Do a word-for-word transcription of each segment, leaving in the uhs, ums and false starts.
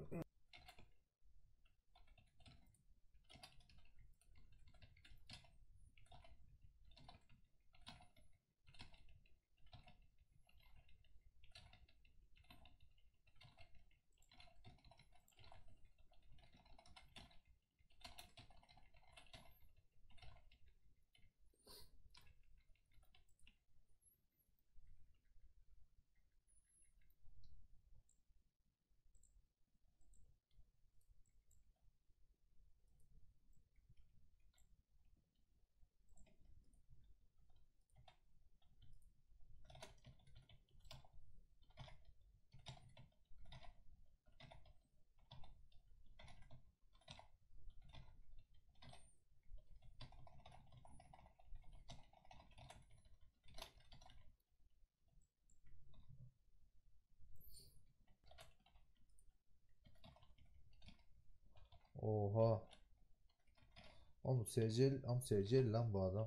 Oha. Oğlum S C, am S C lan bu adam.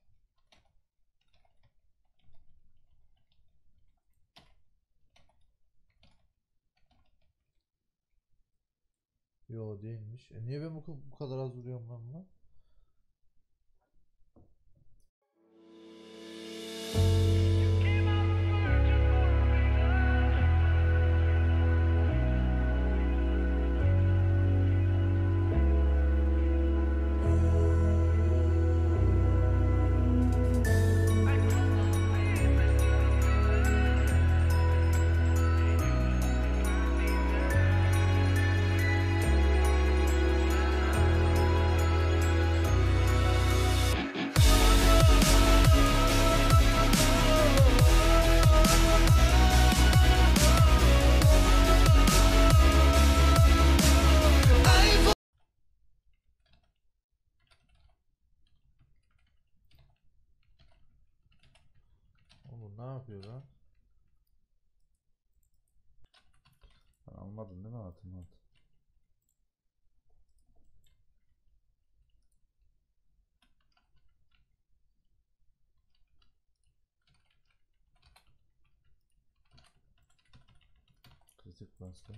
Yo değilmiş. E niye ben bu, bu kadar az vuruyorum lan buna? Oğlum ne yapıyor lan? Sen anladın değil mi hatırlat? Kritik bastı.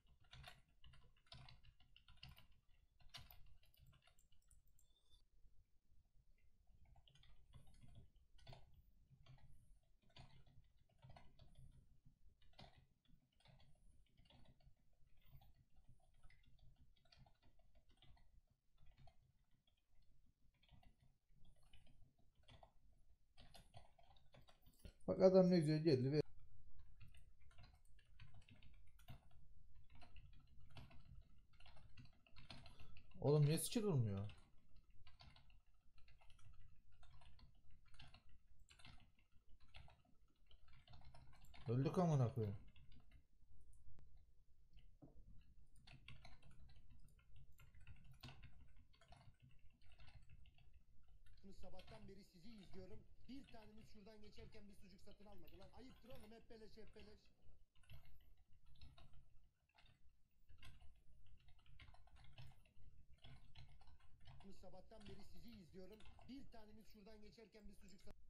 Bak adam ne güzel geldi ve oğlum niye skill olmuyor? Öldük amına koyayım. Sabahtan beri sizi izliyorum. Bir tanemiz şuradan geçerken bir sucuk satın almadı lan. Ayıptır oğlum, hep beleş hep beleş. Sabahtan beri sizi izliyorum. Bir tanemiz şuradan geçerken bir sucuk satın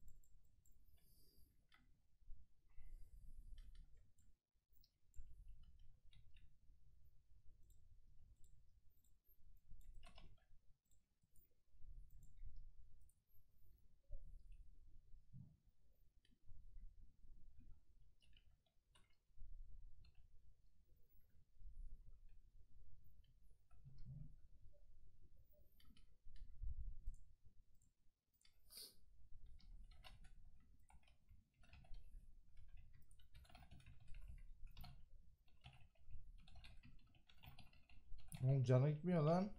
Oğlum canı gitmiyor lan.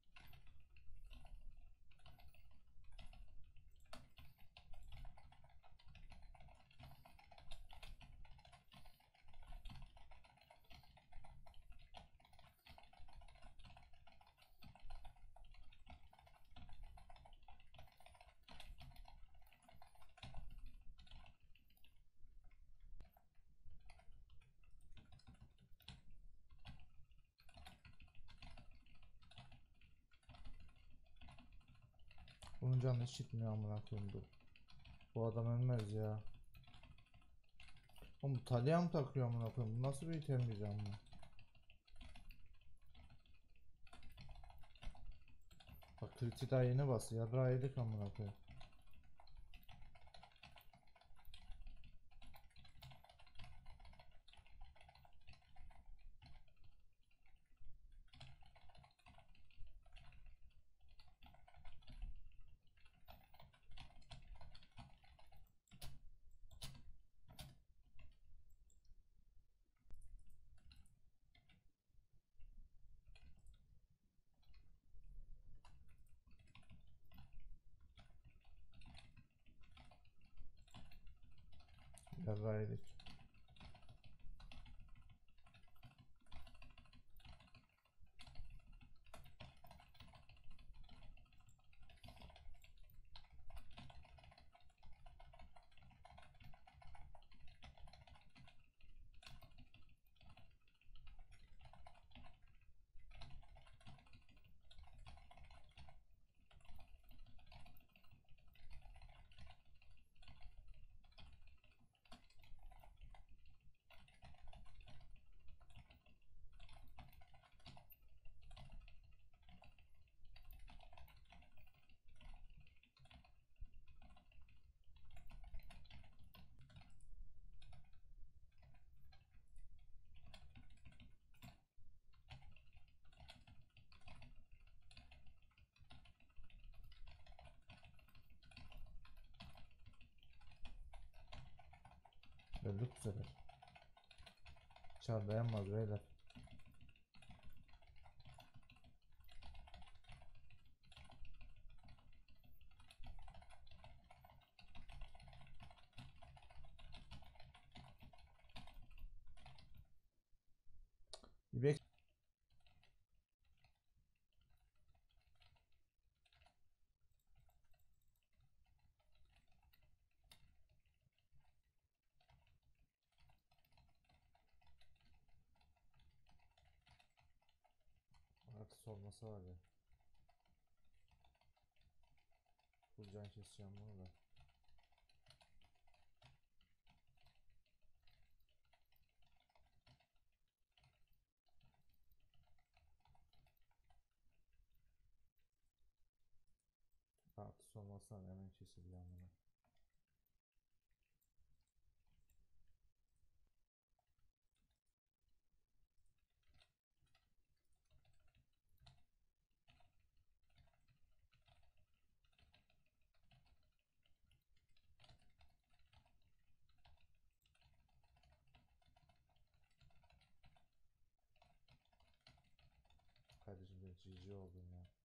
Bunun canı hiç gitmiyor amına koyayım bu. Bu adam ölmez ya. Oğlum talya mı takıyor amına koyayım? Bu nasıl bir item diyeceğim bunu? Kriti daha yeni bas. Yarrağı yedik amına koyayım. Yarrağı yedik. Öldük bu sefer. Çar dayanmaz beyler. Bir bek. Artı olmasa var ya. Full can keseceğim bunu da. Artı olmasa hemen kesiliyor bunu. Kardeşim ben G G oldum ya.